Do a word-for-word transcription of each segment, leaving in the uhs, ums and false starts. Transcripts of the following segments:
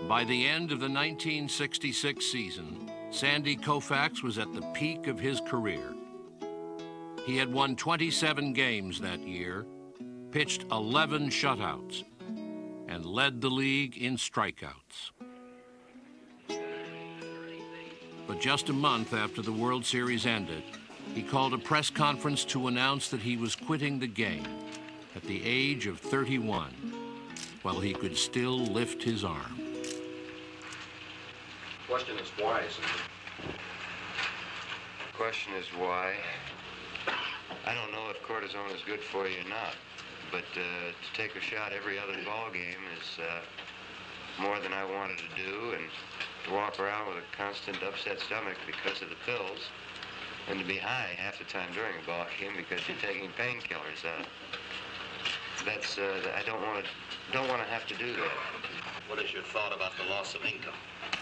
By the end of the nineteen sixty-six season, Sandy Koufax was at the peak of his career. He had won twenty-seven games that year, pitched eleven shutouts, and led the league in strikeouts. But just a month after the World Series ended, he called a press conference to announce that he was quitting the game at the age of thirty-one, while he could still lift his arm. The question is why, isn't it? The question is why. I don't know if cortisone is good for you or not, but uh, to take a shot every other ball game is uh, more than I wanted to do, and to walk around with a constant upset stomach because of the pills, and to be high half the time during a ball game because you're taking painkillers. Uh, that's uh, I don't want to don't want to have to do that. What is your thought about the loss of income?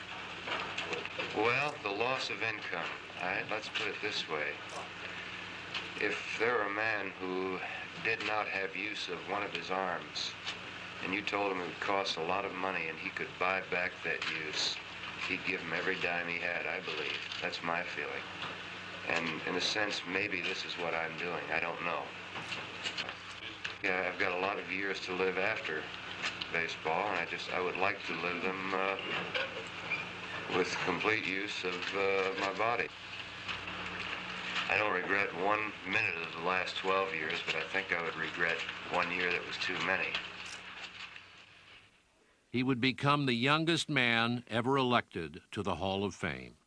Well, the loss of income. All right, let's put it this way. If there were a man who did not have use of one of his arms, and you told him it would cost a lot of money and he could buy back that use, he'd give him every dime he had, I believe. That's my feeling. And in a sense, maybe this is what I'm doing. I don't know. Yeah, I've got a lot of years to live after baseball, and I just, I would like to live them uh, with complete use of uh, my body. I don't regret one minute of the last twelve years, but I think I would regret one year that was too many. He would become the youngest man ever elected to the Hall of Fame.